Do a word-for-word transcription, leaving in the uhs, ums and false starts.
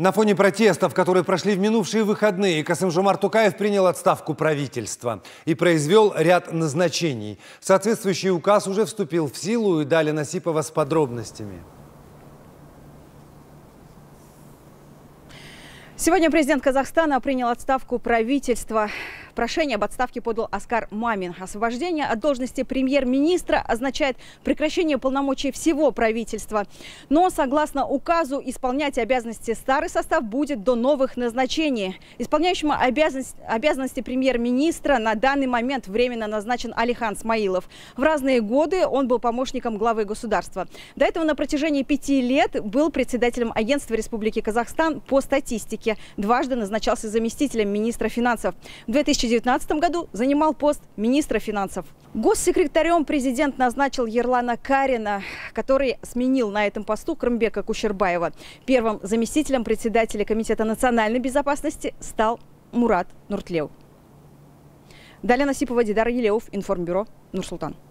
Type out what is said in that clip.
На фоне протестов, которые прошли в минувшие выходные, Касым-Жомарт Токаев принял отставку правительства и произвел ряд назначений. Соответствующий указ уже вступил в силу, и далее Насипова с подробностями. Сегодня президент Казахстана принял отставку правительства. Прошение об отставке подал Аскар Мамин. Освобождение от должности премьер-министра означает прекращение полномочий всего правительства. Но, согласно указу, исполнять обязанности старый состав будет до новых назначений. Исполняющему обязанности, обязанности премьер-министра на данный момент временно назначен Алихан Смаилов. В разные годы он был помощником главы государства. До этого на протяжении пяти лет был председателем агентства Республики Казахстан по статистике. Дважды назначался заместителем министра финансов. В две тысячи девятнадцатом году занимал пост министра финансов. Госсекретарем президент назначил Ерлана Карина, который сменил на этом посту Крымбека Кушербаева. Первым заместителем председателя Комитета национальной безопасности стал Мурат Нуртлев. Далее Насипова, Дидар Елеов, Информбюро, Нур-Султан.